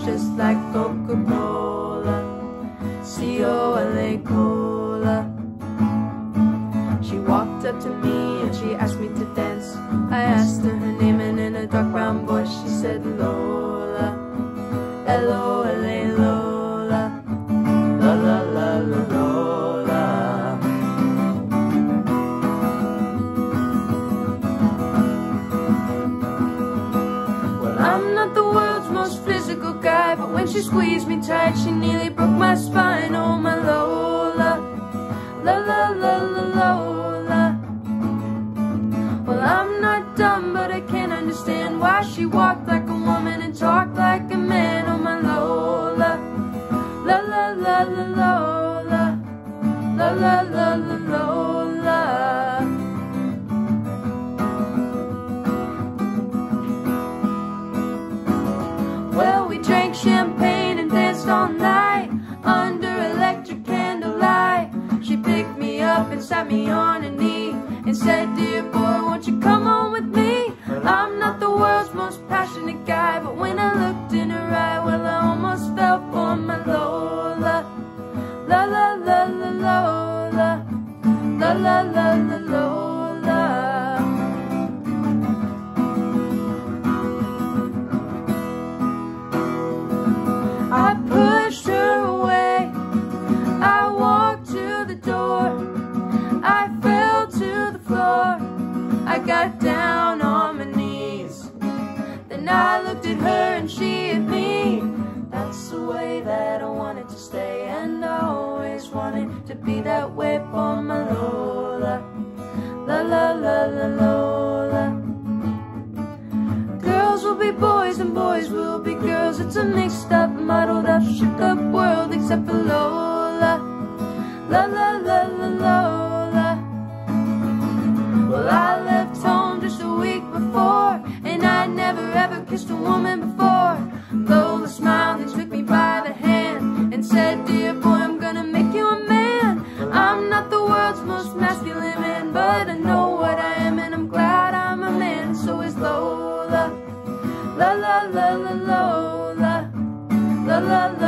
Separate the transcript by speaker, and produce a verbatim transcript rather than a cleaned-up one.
Speaker 1: just like Coca-Cola, C O L A cola. She walked up to me and she asked me to dance. I asked her her name and in a dark brown voice she said Lola, L O L A Lola, la la la la Lola. Well, I'm not the world's most physical guy, but when she squeezed me tight she nearly broke my spine. Oh my Lola, la la la la Lola. Well, I'm not dumb, but I can't understand why she walked like a woman and talked like a man. Oh my Lola, la la la la Lola, la la la la Lola. Well, we drank champagne and danced all night under electric candlelight. She picked me up and sat me on a knee and said, dear boy, won't you come home with me? I'm not the world's most passionate guy, but when I looked in her eye, well, I almost fell for my Lola, la la la la Lola, la la la la Lola. I pushed her away, I walked to the door, I fell to the floor, I got down on my knees. Then I looked at her and she at me. That's the way that I wanted to stay, and I always wanted to be that way for my Lola, la la la la Lola. Girls will be boys and boys will be girls. It's a mixed up, muddled up, shook up world, except for Lola, la la la la Lola. Well, I left home just a week before, and I never ever kissed a woman before. Lola smiled and took me by the hand and said, dear boy, I'm gonna make you a man. I'm not the world's most masculine man, but I know what I am and I'm glad I'm a man. So is Lola, la la la la Lola, la la la